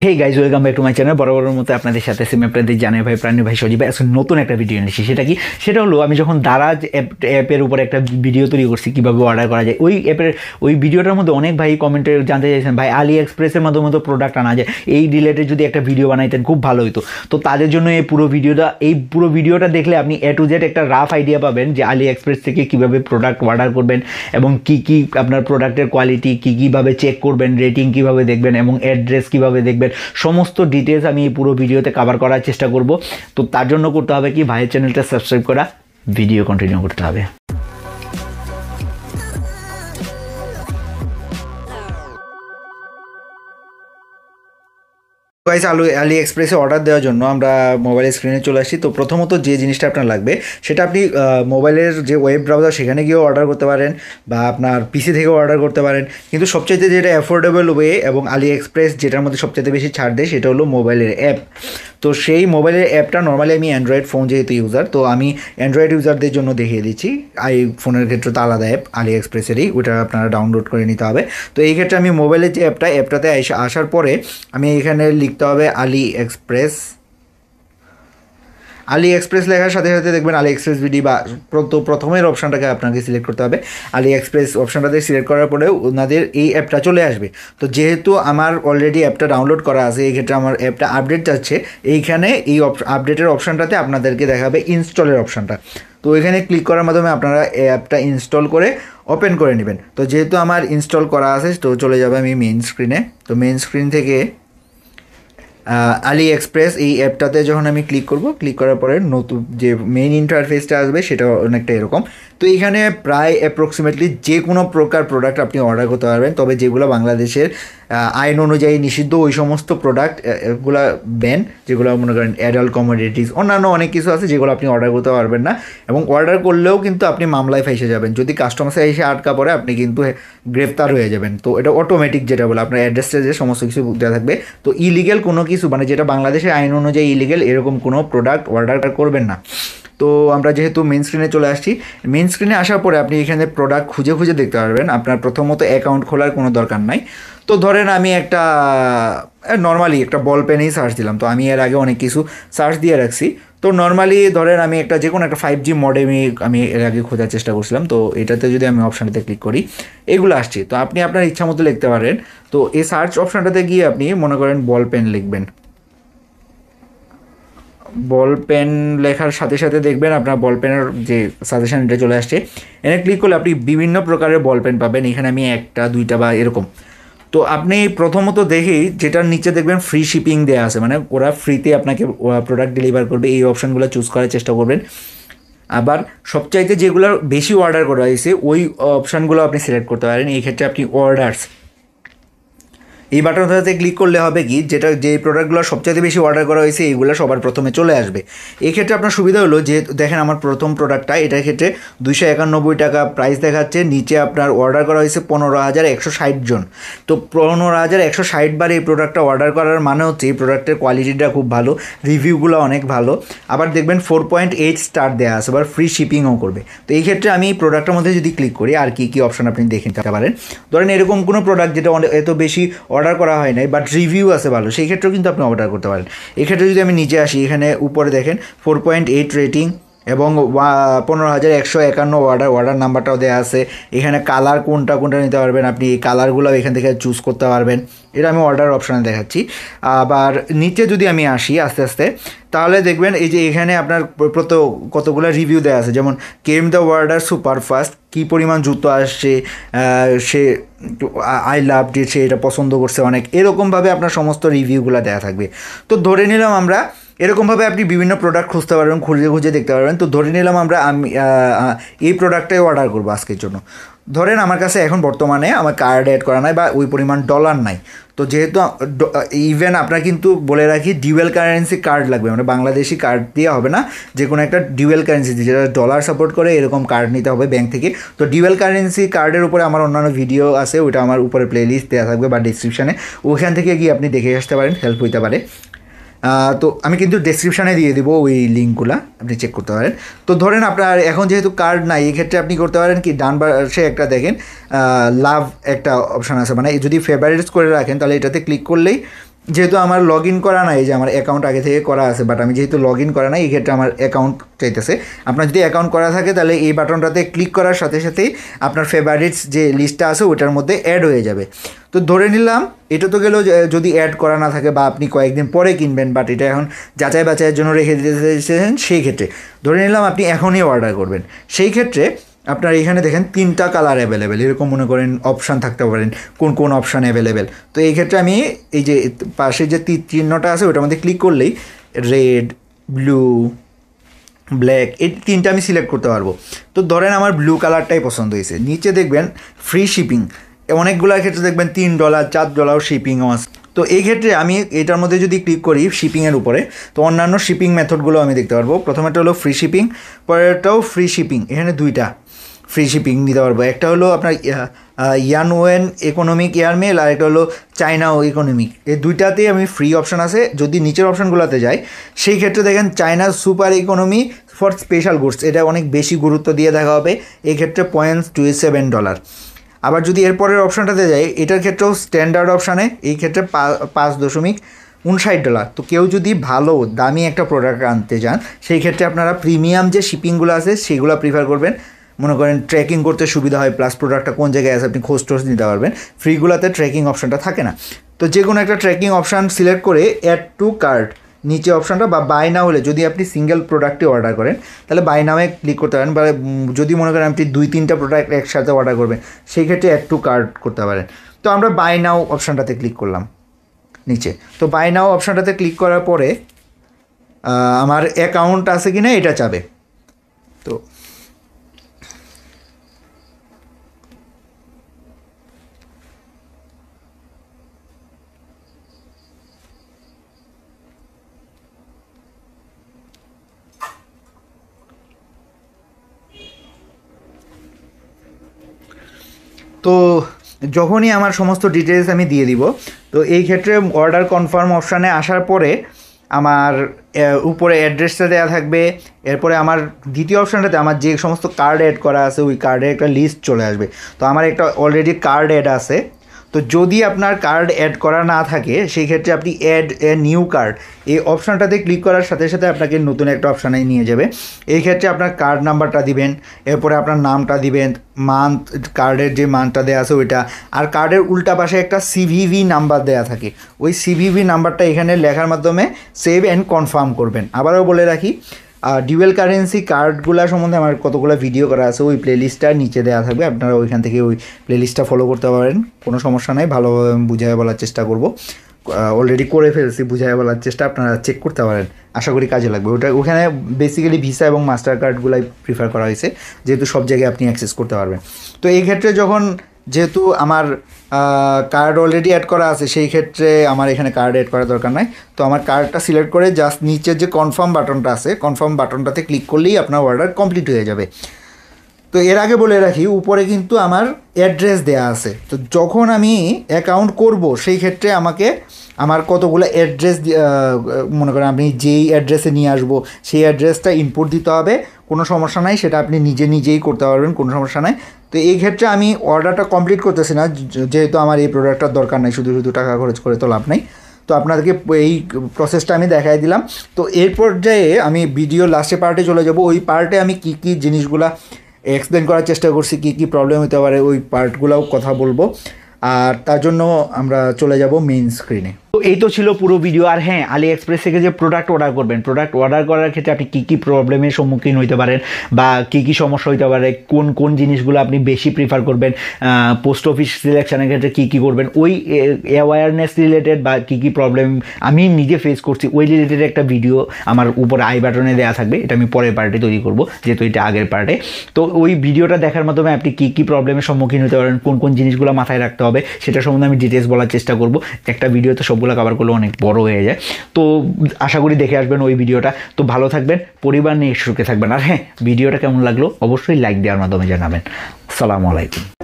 Hey guys, welcome back to my channel. বরাবরের মতো আপনাদের সাথে সিম আপনাদের জানে ভাই প্রাণী ভাই সজীব ভাই আজকে নতুন একটা ভিডিও এনেছি। সেটা হলো আমি যখন দারাজ অ্যাপের উপর একটা ভিডিও তৈরি করছি কীভাবে অর্ডার করা যায়। ওই ভিডিওটার মধ্যে অনেক ভাই কমেন্টে জানতে চাইছেন ভাই আলি এক্সপ্রেসের মাধ্যমে তো প্রোডাক্ট আনা যায়, এই রিলেটেড যদি একটা ভিডিও বানাইতেন খুব ভালো হতো। তো তাদের জন্য এই পুরো ভিডিওটা দেখলে আপনি A to Z একটা রাফ আইডিয়া পাবেন যে আলি এক্সপ্রেস থেকে কীভাবে প্রোডাক্ট অর্ডার করবেন এবং কী আপনার প্রোডাক্টের কোয়ালিটি কীভাবে চেক করবেন, রেটিং কীভাবে দেখবেন এবং অ্যাড্রেস কীভাবে দেখবেন, সমস্ত ডিটেলস আমি এই পুরো ভিডিওতে কভার করার চেষ্টা করব। তো তার জন্য করতে হবে কি, ভাইয়ের চ্যানেলটা সাবস্ক্রাইব করা, ভিডিও কন্টিনিউ করতে হবে। গাইস, আলি এক্সপ্রেসে অর্ডার দেওয়ার জন্য আমরা মোবাইলের স্ক্রিনে চলে আসি। তো প্রথমত যে জিনিসটা আপনার লাগবে সেটা আপনি মোবাইলের যে ওয়েব ব্রাউজার সেখানে গিয়েও অর্ডার করতে পারেন বা আপনার পিসি থেকেও অর্ডার করতে পারেন, কিন্তু সবচাইতে যেটা অ্যাফোর্ডেবল ওয়ে এবং আলি এক্সপ্রেস যেটার মধ্যে সবচাইতে বেশি ছাড় দেয় সেটা হলো মোবাইলের অ্যাপ। তো সেই মোবাইলের অ্যাপটা নর্মালি আমি অ্যান্ড্রয়েড ফোন যেহেতু ইউজার, তো আমি অ্যান্ড্রয়েড ইউজারদের জন্য দেখিয়ে দিচ্ছি। আইফোনের ক্ষেত্রে তো আলাদা অ্যাপ আলি এক্সপ্রেসেরই, ওটা আপনারা ডাউনলোড করে নিতে হবে। তো এই ক্ষেত্রে আমি মোবাইলের যে অ্যাপটাতে আসার পরে আমি এখানে লিখতে হবে আলি এক্সপ্রেস লেখার সাথে সাথে দেখবেন আলি এক্সপ্রেস ভিডি বা প্রথমের অপশানটাকে আপনাকে সিলেক্ট করতে হবে। আলি এক্সপ্রেস অপশানটাতে সিলেক্ট করার পরে ওনাদের এই অ্যাপটা চলে আসবে। তো যেহেতু আমার অলরেডি অ্যাপটা ডাউনলোড করা আছে, এই ক্ষেত্রে আমার অ্যাপটা আপডেট যাচ্ছে, এইখানে এই আপডেটের অপশানটাতে আপনাদেরকে দেখাবে ইনস্টলের অপশানটা। তো এখানে ক্লিক করার মাধ্যমে আপনারা অ্যাপটা ইনস্টল করে ওপেন করে নেবেন। তো যেহেতু আমার ইনস্টল করা আছে তো চলে যাবে আমি মেইন স্ক্রিনে। তো মেইন স্ক্রিন থেকে আলি এক্সপ্রেস এই অ্যাপটাতে যখন আমি ক্লিক করার পরে নতুন যে মেইন ইন্টারফেসটা আসবে সেটা অনেকটা এরকম। তো এখানে প্রায় অ্যাপ্রক্সিমেটলি যে কোনো প্রকার প্রোডাক্ট আপনি অর্ডার করতে পারবেন, তবে যেগুলো বাংলাদেশের আইন অনুযায়ী নিষিদ্ধ ওই সমস্ত প্রোডাক্ট এগুলো ব্যান, যেগুলো মনে করেন অ্যাডাল্ট কমোডিটিস, অন্যান্য অনেক কিছু আছে যেগুলো আপনি অর্ডার করতে পারবেন না, এবং অর্ডার করলেও কিন্তু আপনি মামলায় ফেসে যাবেন। যদি কাস্টমার এসে আটকা পড়ে আপনি কিন্তু গ্রেফতার হয়ে যাবেন। তো এটা অটোমেটিক, যেটা বলে আপনার অ্যাড্রেসটা যে সমস্ত কিছু দেওয়া থাকবে। তো ইলিগেল কোনো কিছু মানে যেটা বাংলাদেশের আইন অনুযায়ী ইলিগেল এরকম কোনো প্রোডাক্ট অর্ডার করবেন না। তো আমরা যেহেতু মেন স্ক্রিনে চলে আসছি, মেন স্ক্রিনে আসার পরে আপনি এখানে প্রোডাক্ট খুঁজে দেখতে পারবেন। আপনার প্রথমত অ্যাকাউন্ট খোলার কোনো দরকার নাই। তো ধরেন আমি একটা নর্মালি একটা বল পেনেই সার্চ দিলাম। তো আমি এর আগে অনেক কিছু সার্চ দিয়ে রাখছি। তো নর্মালি ধরেন আমি যে কোনো একটা 5G মডেমই আমি এর আগে খোঁজার চেষ্টা করছিলাম। তো এটাতে যদি আমি অপশানটাতে ক্লিক করি এগুলো আসছে। তো আপনি আপনার ইচ্ছা মতো লিখতে পারেন। তো এই সার্চ অপশানটাতে গিয়ে আপনি মনে করেন বল পেন লিখবেন। বল পেন লেখার সাথে সাথে দেখবেন আপনার বল পেনের যে সাজেশন এটা চলে আসছে। এখানে ক্লিক করলে আপনি বিভিন্ন প্রকারের বল পেন পাবেন। এখানে আমি একটা দুইটা বা এরকম। তো আপনি প্রথমত দেখেই যেটার নিচে দেখবেন ফ্রি শিপিং দেওয়া আছে, মানে ওরা ফ্রিতে আপনাকে প্রোডাক্ট ডেলিভার করবে, এই অপশানগুলো চুজ করার চেষ্টা করবেন। আবার সবচাইতে যেগুলো বেশি অর্ডার করা হয়েছে ওই অপশানগুলো আপনি সিলেক্ট করতে পারেন। এই ক্ষেত্রে আপনি অর্ডারস এই বাটনটাতে ক্লিক করলে হবে কি, যে প্রোডাক্টগুলো সবচেয়ে বেশি অর্ডার করা হয়েছে এইগুলো সবার প্রথমে চলে আসবে। এই ক্ষেত্রে আপনার সুবিধা হলো যে দেখেন আমার প্রথম প্রোডাক্টটা, এটার ক্ষেত্রে 291 টাকা প্রাইস দেখাচ্ছে। নিচে আপনার অর্ডার করা হয়েছে 15,160 জন। তো 15,160 বার এই প্রোডাক্টটা অর্ডার করার মানে হচ্ছে এই প্রোডাক্টের কোয়ালিটিটা খুব ভালো, রিভিউগুলো অনেক ভালো। আবার দেখবেন 4.8 স্টার দেওয়া আছে, আবার ফ্রি শিপিংও করবে। তো এই ক্ষেত্রে আমি এই প্রোডাক্টের মধ্যে যদি ক্লিক করি আর কী অপশান আপনি দেখে নিতে পারেন। ধরেন এরকম কোনো প্রোডাক্ট যেটা এত বেশি অর্ডার করা হয় নাই বাট রিভিউ আছে ভালো, সেই ক্ষেত্রেও কিন্তু আপনি অর্ডার করতে পারেন। এক্ষেত্রে যদি আমি নিচে আসি, এখানে উপরে দেখেন 4.8 রেটিং এবং 15,151 অর্ডার নাম্বারটাও দেওয়া আছে। এখানে কালার কোনটা নিতে পারবেন আপনি, এই কালারগুলো এখান থেকে চুজ করতে পারবেন। এটা আমি অর্ডার অপশানে দেখাচ্ছি। আবার নিচে যদি আমি আসি আস্তে আস্তে, তাহলে দেখবেন এই যে এখানে আপনার কতগুলো রিভিউ দেওয়া আছে, যেমন came the order super fast, কী পরিমাণ জুতো আসছে, সে আই লাভ ডিট, সে এটা পছন্দ করছে অনেক, এরকমভাবে আপনার সমস্ত রিভিউগুলো দেওয়া থাকবে। তো ধরে নিলাম আমরা এরকমভাবে আপনি বিভিন্ন প্রোডাক্ট খুঁজতে পারবেন, খুঁজে দেখতে পারবেন। তো ধরে নিলাম আমি এই প্রোডাক্টটাই অর্ডার করবো আজকের জন্য। ধরেন আমার কাছে এখন বর্তমানে আমার কার্ড অ্যাড করা নাই বা ওই পরিমাণ ডলার নাই। তো যেহেতু ইভেন আপনার কিন্তু বলে রাখি ডিউয়াল কারেন্সি কার্ড লাগবে, মানে বাংলাদেশি কার্ড দিয়ে হবে না, যে কোনো একটা ডিউয়াল কারেন্সি যেটা ডলার সাপোর্ট করে এরকম কার্ড নিতে হবে ব্যাংক থেকে। তো ডিউয়াল কারেন্সি কার্ডের উপরে আমার অন্যান্য ভিডিও আছে, ওইটা আমার উপরে প্লেলিস্ট দেওয়া থাকবে বা ডিসক্রিপশানে, ওইখান থেকে গিয়ে আপনি দেখে আসতে পারেন, হেল্প হইতে পারে। তো আমি কিন্তু ডেসক্রিপশানে দিয়ে দেবো ওই লিঙ্কগুলো, আপনি চেক করতে পারেন। তো ধরেন আপনার এখন যেহেতু কার্ড নাই, এই ক্ষেত্রে আপনি করতে পারেন কি, ডান পাশে একটা দেখেন লাভ একটা অপশান আছে, মানে যদি ফেভারিটস করে রাখেন তাহলে এটাতে ক্লিক করলেই যেহেতু আমার লগ ইন করা নাই, যে আমার অ্যাকাউন্ট আগে থেকে করা আছে, বাট আমি যেহেতু লগ ইন করা নাই, এই ক্ষেত্রে আমার অ্যাকাউন্ট চাইতেছে। আপনার যদি অ্যাকাউন্ট করা থাকে তাহলে এই বাটনটাতে ক্লিক করার সাথে সাথেই আপনার ফেভারিটস যে লিস্টটা আছে ওটার মধ্যে অ্যাড হয়ে যাবে। তো ধরে নিলাম এটা তো গেলেও যদি অ্যাড করা না থাকে বা আপনি কয়েকদিন পরে কিনবেন, বাট এটা এখন যাচাই বাছাইয়ের জন্য রেখে দিতে চাইছেন, সেই ক্ষেত্রে ধরে নিলাম আপনি এখনই অর্ডার করবেন, সেই ক্ষেত্রে আপনার এখানে দেখেন 3টা কালার অ্যাভেলেবেল, এরকম মনে করেন অপশান থাকতে পারেন কোন কোন অপশান অ্যাভেলেবেল। তো এই ক্ষেত্রে আমি এই যে পাশে যে চিহ্নটা আছে ওটার মধ্যে ক্লিক করলেই রেড, ব্লু, ব্ল্যাক এই 3টা আমি সিলেক্ট করতে পারবো। তো ধরেন আমার ব্লু কালারটাই পছন্দ হয়েছে, নিচে দেখবেন ফ্রি শিপিং, অনেকগুলোর ক্ষেত্রে দেখবেন $3 $4 শিপিংও আছে। তো এই ক্ষেত্রে আমি এটার মধ্যে যদি ক্লিক করি শিপিংয়ের উপরে, তো অন্যান্য শিপিং মেথডগুলো আমি দেখতে পারবো। প্রথমেটা হলো ফ্রি শিপিং, পরেরটাও ফ্রি শিপিং, এখানে 2টা ফ্রি শিপিং দিতে পারবো। একটা হলো আপনার ইয়ানওয়েন ইকোনমিক এয়ারমেল, আর একটা হলো চায়নাও ইকোনমিক, এই 2টাতেই আমি ফ্রি অপশান আছে। যদি নিচের অপশানগুলোতে যাই সেই ক্ষেত্রে দেখেন China super economy for special goods, এটা অনেক বেশি গুরুত্ব দিয়ে দেখা হবে, এই ক্ষেত্রে $0.27। আবার যদি এরপরের অপশানটাতে যাই, এটার ক্ষেত্রেও স্ট্যান্ডার্ড অপশানে এই ক্ষেত্রে $5.59। তো কেউ যদি ভালো দামি একটা প্রোডাক্ট আনতে চান সেই ক্ষেত্রে আপনারা প্রিমিয়াম যে শিপিংগুলো আছে সেগুলো প্রিফার করবেন, মনে করেন ট্র্যাকিং করতে সুবিধা হয়, প্লাস প্রোডাক্টটা কোন জায়গায় আছে আপনি খোঁজ টোজ নিতে পারবেন। ফ্রিগুলোতে ট্র্যাকিং অপশানটা থাকে না। তো যে কোনো একটা ট্র্যাকিং অপশান সিলেক্ট করে অ্যাড টু কার্ট নিচে অপশানটা, বা বাই নাও হলে যদি আপনি সিঙ্গেল প্রোডাক্টে অর্ডার করেন তাহলে বাই নাওয়ে ক্লিক করতে পারেন, বা যদি মনে করেন আপনি 2-3টা প্রোডাক্ট একসাথে অর্ডার করবেন সেই ক্ষেত্রে অ্যাড টু কার্ট করতে পারেন। তো আমরা বাই নাও অপশানটাতে ক্লিক করলাম নিচে। তো বাই নাও অপশানটাতে ক্লিক করার পরে আমার অ্যাকাউন্ট আছে কি না এটা চাবে। তো তো যখনই আমার সমস্ত ডিটেলস আমি দিয়ে দিব, তো এই ক্ষেত্রে অর্ডার কনফার্ম অপশানে আসার পরে আমার উপরে অ্যাড্রেসটা দেওয়া থাকবে। এরপরে আমার দ্বিতীয় অপশানটাতে আমার যে সমস্ত কার্ড অ্যাড করা আছে ওই কার্ডের একটা লিস্ট চলে আসবে। তো আমার একটা অলরেডি কার্ড অ্যাড আছে, তো যদি আপনার কার্ড অ্যাড করা না থাকে সেই ক্ষেত্রে আপনি অ্যাড এ নিউ কার্ড এই অপশানটাতে ক্লিক করার সাথে সাথে আপনাকে নতুন একটা অপশানে নিয়ে যাবে। এই ক্ষেত্রে আপনার কার্ড নাম্বারটা দিবেন, এরপরে আপনার নামটা দিবেন, মান্থ, কার্ডের যে মান্থটা দেওয়া আছে ওইটা, আর কার্ডের উল্টা পাশে একটা সিভিভি নাম্বার দেওয়া থাকে, ওই সিভিভি নাম্বারটা এখানে লেখার মাধ্যমে সেভ অ্যান্ড কনফার্ম করবেন। আবারও বলে রাখি, ডুয়েল কারেন্সি কার্ডগুলো সম্বন্ধে আমার কতগুলো ভিডিও করা আছে, ওই প্লেলিস্টটা নিচে দেওয়া থাকবে, আপনারা ওইখান থেকে ওই প্লেলিস্টটা ফলো করতে পারেন, কোনো সমস্যা নাই। ভালোভাবে আমি বুঝিয়ে বলার চেষ্টা করব, অলরেডি করে ফেলছি, বুঝিয়ে বলার চেষ্টা, আপনারা চেক করতে পারেন, আশা করি কাজে লাগবে। ওখানে বেসিক্যালি ভিসা এবং মাস্টার কার্ডগুলাই প্রিফার করা হয়েছে, যেহেতু সব জায়গায় আপনি অ্যাক্সেস করতে পারবেন। তো এই ক্ষেত্রে যেহেতু আমার কার্ড অলরেডি অ্যাড করা আছে সেই ক্ষেত্রে আমার এখানে কার্ড অ্যাড করার দরকার নাই। তো আমার কার্ডটা সিলেক্ট করে জাস্ট নিচের যে কনফার্ম বাটনটা আছে, কনফার্ম বাটনটাতে ক্লিক করলেই আপনার অর্ডার কমপ্লিট হয়ে যাবে। তো এর আগে বলে রাখি, উপরে কিন্তু আমার অ্যাড্রেস দেয়া আছে। তো যখন আমি অ্যাকাউন্ট করব সেই ক্ষেত্রে আমাকে আমার কতগুলো অ্যাড্রেস, মনে করেন আপনি যেই অ্যাড্রেসে নিয়ে আসবো সেই অ্যাড্রেসটা ইনপুট দিতে হবে, কোনো সমস্যা নাই, সেটা আপনি নিজেই করতে পারবেন, কোনো সমস্যা নাই। তো এই ক্ষেত্রে আমি অর্ডারটা কমপ্লিট করতেছি না, যেহেতু আমার এই প্রোডাক্টটার দরকার নাই, শুধু টাকা খরচ করে তো লাভ নাই। তো আপনাদেরকে এই প্রসেসটা আমি দেখাই দিলাম। তো এর পর্যায়ে আমি ভিডিও লাস্টে পার্টে চলে যাব, ওই পার্টে আমি কী জিনিসগুলা এক্সপ্লেন করার চেষ্টা করছি, কী প্রবলেম হতে পারে ওই পার্টগুলোও কথা বলবো, আর তার জন্য আমরা চলে যাব মেইন স্ক্রিনে। তো এই তো ছিল পুরো ভিডিও। আর হ্যাঁ, আলি এক্সপ্রেস থেকে যে প্রোডাক্ট অর্ডার করবেন, প্রোডাক্ট অর্ডার করার ক্ষেত্রে আপনি কী প্রবলেমের সম্মুখীন হইতে পারেন বা কী সমস্যা হইতে পারে, কোন জিনিসগুলো আপনি বেশি প্রিফার করবেন, পোস্ট অফিস সিলেকশনের ক্ষেত্রে কী করবেন, ওই অ্যাওয়ারনেস রিলেটেড বা কী প্রবলেম আমি নিজে ফেস করছি ওই রিলেটেড একটা ভিডিও আমার উপরে আই বাটনে দেওয়া থাকবে, এটা আমি পরের পার্টে তৈরি করব, যেহেতু এটা আগের পার্টে। তো ওই ভিডিওটা দেখার মাধ্যমে আপনি কী প্রবলেমের সম্মুখীন হতে পারেন, কোন জিনিসগুলো মাথায় রাখতে হবে সেটা সম্বন্ধে আমি ডিটেলস বলার চেষ্টা করব। একটা ভিডিওতে সবগুলো কভার করলে অনেক বড় হয়ে যায়, তো আশা করি দেখে আসবেন ওই ভিডিওটা। তো ভালো থাকবেন, পরিবার নিয়ে সুখে থাকবেন। আর হ্যাঁ, ভিডিওটা কেমন লাগলো অবশ্যই লাইক দেওয়ার মাধ্যমে জানাবেন। আসসালামু আলাইকুম।